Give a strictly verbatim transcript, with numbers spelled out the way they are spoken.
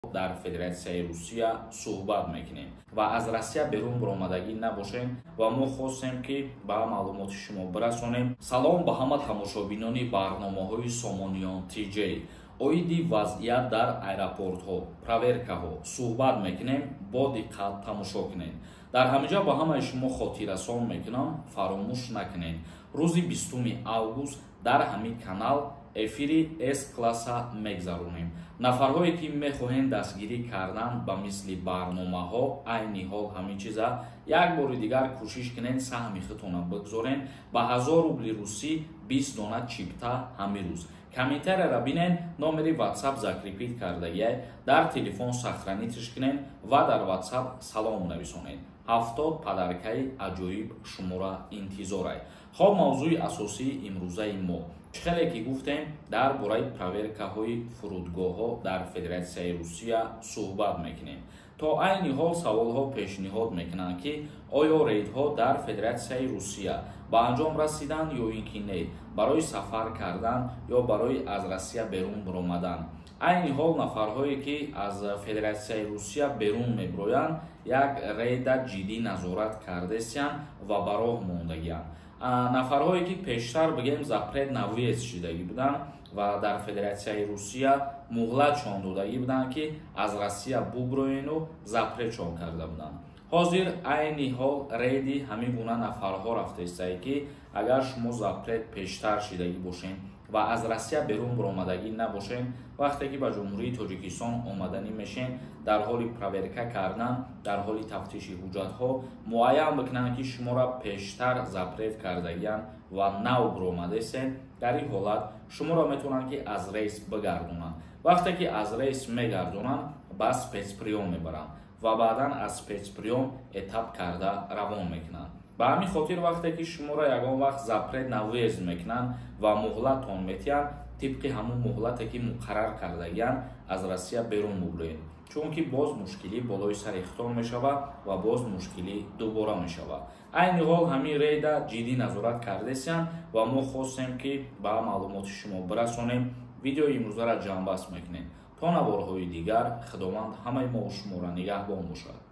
дар Федератсияи Русия суҳбат мекунем ва аз Россия берун баромадагӣ набошем ва мо хостем ки ба маълумоти шумо бирасонем. Салом ба ҳама тамошобинони барномаҳои Сомониён ти ҷей. Оиди вазъият дар аэропортҳо, проверкаҳо суҳбат мекунем, бо диққат тамошо кунед. Дар ҳамаҷа ба ҳамаи шумо хотиррасон мекунам, фаромӯш накунед. Рӯзи бистуми август дар ҳамин канал эфири С-класса мегзаронем. Нафарҳое ки мехоҳанд дастгирӣ кардан ба мисли барномаҳо, айни ҳол ҳамин чиза, як бори дигар кӯшиш кунед саҳми худтона бигзорен ба ҳазор рубли русӣ бист дона чипта ҳамин рӯз. Комментарияро бинен, номери WhatsApp закрепит кардагиай, дар телефон сахранитиш кунед ва дар WhatsApp салом нависонед. ҳафтод падаркаи аҷоиб шуморо интизорай. Хоб мавзӯи асосии имрӯзаи мо хеле ки гуфтем дар бораи проверкаҳои фурудгоҳҳо дар Федератсияи Русия суҳбат мекунем. То айни ҳол саволҳо пешниҳод мекунанд ки оё рейдҳо дар Федератсияи Русия ба анҷом расидан ё ин ки не, барои сафар кардан ё барои аз Россия берун биромадан. Айни ҳол нафарҳое ки аз Федератсияи Русия берун мебироянд, як рейда ҷиддӣ назорат кардесиянд ва ба роҳ мондагиянд. Нафарҳое ки пештар бигем запрет на въезд шидагӣ буданд ва дар Федератсияи Русия муҳлатшон додагӣ буданд ки аз Россия бубироену запретшон карда буданд. Ҳозир айни ҳол рейди ҳамин гуна нафарҳо рафтаистае ки агар шумо запрет пештар шидагӣ бошед ва аз Россия берун биромадагӣ набошед, вақте ки ба ҷумҳурии Тоҷикистон омаданӣ мешед, дар ҳоли проверка кардан, дар ҳоли тафтиши ҳуҷҷатҳо муайян бикунанд ки шуморо пештар запрет кардагиянд ва нав биромадесед, дар ин ҳолат шуморо метавонанд ки аз рейс бигардонанд. Вақте ки аз рейс мегардонанд, ба спецприём мебаранд ва баъдан аз спецприём этап карда равон мекунанд. Ба ҳамин хотир вақте ки шуморо ягон вақт запрет на въезд мекунанд ва муҳлатон метиҳанд, тибқи ҳамун муҳлате ки муқаррар кардагиянд аз Россия берун бубироед, чунки боз мушкилӣ болои сари хитон мешавад ва боз мушкилӣ дубора мешавад. Айни ҳол ҳамин рейда ҷиддӣ назорат кардесиянд ва мо хостем ки ба маълумоти шумо бирасонем. Видеои имрӯзаро ҷамъбаст мекунем. То наворҳои дигар, худованд ҳамаи мо шуморо нигаҳбон бошад.